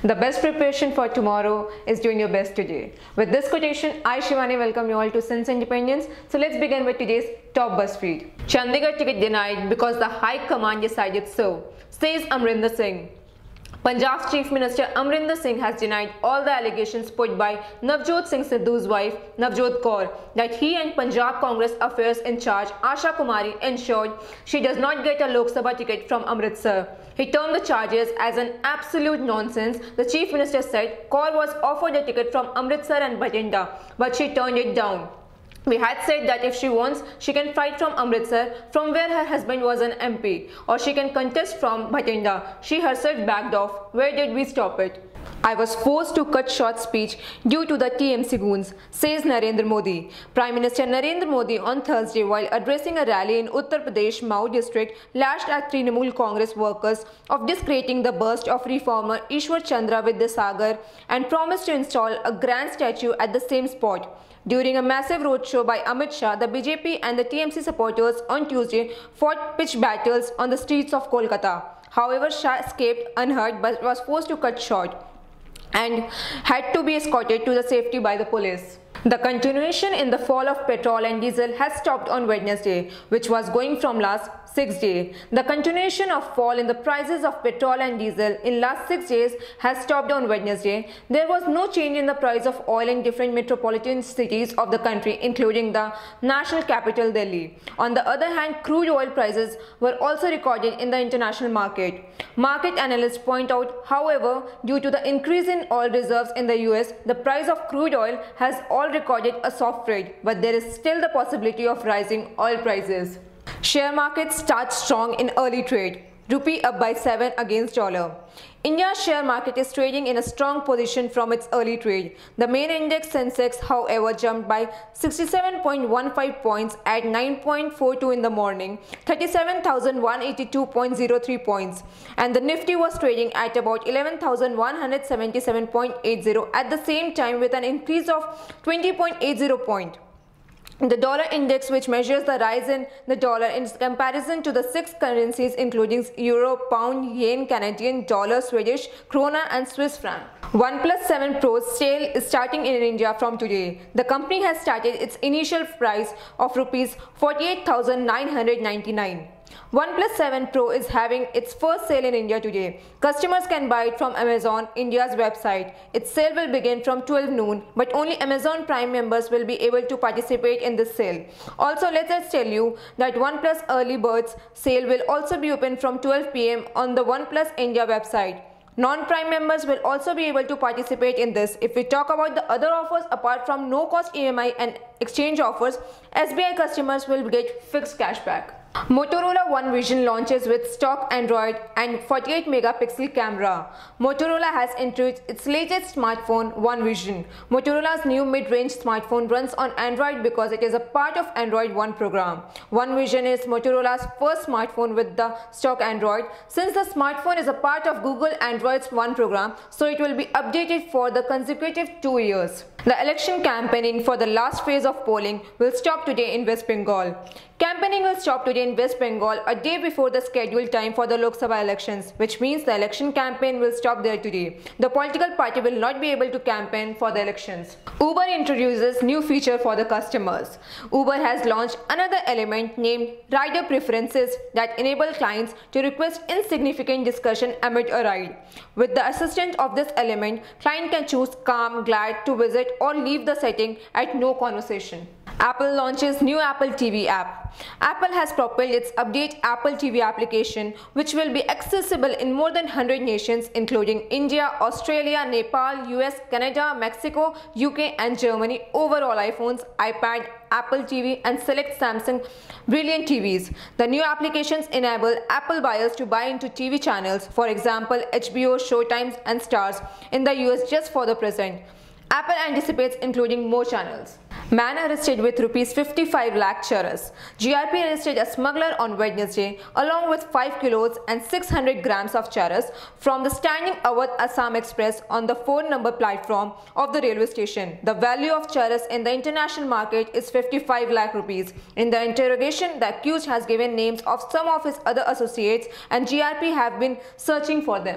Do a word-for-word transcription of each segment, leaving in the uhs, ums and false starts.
The best preparation for tomorrow is doing your best today. With this quotation, I, Shivani, welcome you all to Since Independence. So let's begin with today's top BuzzFeed. Chandigarh ticket denied because the High Command decided so, says Amrinder Singh. Punjab's Chief Minister Amrinder Singh has denied all the allegations put by Navjot Singh Sidhu's wife, Navjot Kaur, that he and Punjab Congress Affairs in charge, Asha Kumari, ensured she does not get a Lok Sabha ticket from Amritsar. He termed the charges as an absolute nonsense. The Chief Minister said Kaur was offered a ticket from Amritsar and Bathinda, but she turned it down. We had said that if she wants, she can fight from Amritsar, from where her husband was an M P, or she can contest from Bathinda. She herself backed off. Where did we stop it? I was forced to cut short speech due to the T M C goons, says Narendra Modi. Prime Minister Narendra Modi on Thursday, while addressing a rally in Uttar Pradesh Mau district, lashed at Trinamool Congress workers of discrediting the burst of reformer Ishwar Chandra Vidyasagar and promised to install a grand statue at the same spot. During a massive roadshow by Amit Shah, the B J P and the T M C supporters on Tuesday fought pitched battles on the streets of Kolkata. However, Shah escaped unhurt but was forced to cut short and had to be escorted to the safety by the police. The continuation in the fall of petrol and diesel has stopped on Wednesday, which was going from last six days. The continuation of fall in the prices of petrol and diesel in last six days has stopped on Wednesday. There was no change in the price of oil in different metropolitan cities of the country, including the national capital Delhi. On the other hand, crude oil prices were also recorded in the international market. Market analysts point out, however, due to the increase in oil reserves in the U S, the price of crude oil has all recorded a soft trade, but there is still the possibility of rising oil prices. Share market starts strong in early trade. Rupee up by seven against dollar. India's share market is trading in a strong position from its early trade. The main index Sensex, however, jumped by sixty-seven point one five points at nine point four two in the morning, thirty-seven thousand one hundred eighty-two point zero three points, and the Nifty was trading at about eleven thousand one hundred seventy-seven point eight zero at the same time with an increase of twenty point eight zero points. The dollar index, which measures the rise in the dollar in comparison to the six currencies including euro, pound, yen, Canadian dollar, Swedish krona and Swiss franc. OnePlus seven Pro sale is starting in India from today. The company has started its initial price of rupees forty-eight thousand nine hundred ninety-nine. OnePlus seven Pro is having its first sale in India today. Customers can buy it from Amazon India's website. Its sale will begin from twelve noon, but only Amazon Prime members will be able to participate in this sale. Also, let us tell you that OnePlus Early Birds sale will also be open from twelve p m on the OnePlus India website. Non-Prime members will also be able to participate in this. If we talk about the other offers, apart from no-cost E M I and exchange offers, S B I customers will get fixed cashback. Motorola One Vision launches with stock Android and forty-eight megapixel camera. Motorola has introduced its latest smartphone, One Vision. Motorola's new mid-range smartphone runs on Android because it is a part of Android One program. One Vision is Motorola's first smartphone with the stock Android. Since the smartphone is a part of Google Android's One program, so it will be updated for the consecutive two years. The election campaigning for the last phase of polling will stop today in West Bengal. Campaigning will stop today in West Bengal a day before the scheduled time for the Lok Sabha elections, which means the election campaign will stop there today. The political party will not be able to campaign for the elections. Uber introduces new feature for the customers. Uber has launched another element named Rider Preferences that enable clients to request insignificant discussion amid a ride. With the assistance of this element, client can choose calm, glad, to visit or leave the setting at no conversation. Apple launches new Apple T V app. Apple has propelled its Update Apple T V application, which will be accessible in more than one hundred nations including India, Australia, Nepal, U S, Canada, Mexico, U K and Germany over all iPhones, iPad, Apple T V and select Samsung Brilliant T Vs. The new applications enable Apple buyers to buy into T V channels, for example H B O, Showtime and Stars in the U S just for the present. Apple anticipates including more channels. Man arrested with rupees fifty-five lakh charas. G R P arrested a smuggler on Wednesday along with five kilos and six hundred grams of charas from the standing Awadh Assam Express on the four number platform of the railway station. The value of charas in the international market is fifty-five lakh rupees. In the interrogation, the accused has given names of some of his other associates and G R P have been searching for them.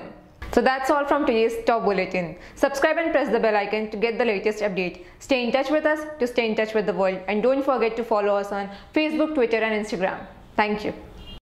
So that's all from today's Top Bulletin. Subscribe and press the bell icon to get the latest update. Stay in touch with us to stay in touch with the world, and don't forget to follow us on Facebook, Twitter and Instagram. Thank you.